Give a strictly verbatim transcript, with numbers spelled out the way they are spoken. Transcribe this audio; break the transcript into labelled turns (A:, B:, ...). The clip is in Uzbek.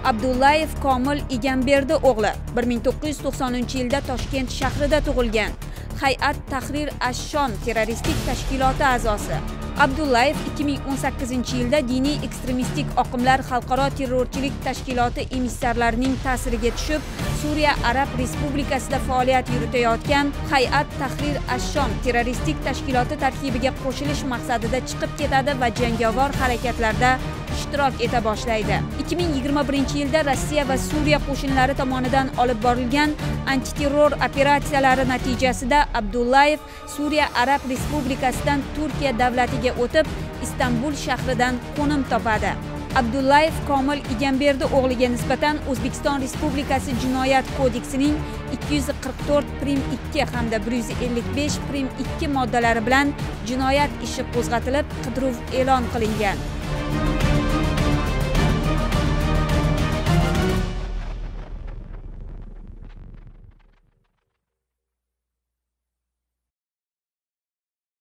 A: Abdullayev Komil Egamberdi o'g'li bir ming to'qqiz yuz to'qsoninchi yilda Toshkent shahrida tug'ilgan. Hay'at Tahrir ash-Shom terroristik tashkiloti a'zosi. Abdullayev ikki ming o'n sakkizinchi yilda diniy ekstremistik oqimlar xalqaro terrorchilik tashkiloti emissarlarining ta'siriga tushib, Suriya Arab Respublikasida faoliyat yuritayotgan Hay'at Tahrir ash-Shom terroristik tashkiloti tarkibiga qo'shilish maqsadida chiqib ketadi va jangovar harakatlarda ishtirok eta boshlaydi. ikki ming yigirma birinchi yilda Rossiya va Suriya qo'shinlari tomonidan olib borilgan antiterror operatsiyalari natijasida Abdullayev Suriya Arab Respublikasidan Turkiya davlatiga o'tib, Istanbul shahridan qo'nim topadi. Abdullayev Komil Egamberdi o'g'liga nisbatan O'zbekiston Respublikasi Jinoyat kodeksining ikki yuz qirq to'rt prim ikki hamda bir yuz ellik besh prim ikki moddalari bilan jinoyat ishi qo'zg'atilib, qidiruv e'lon qilingan.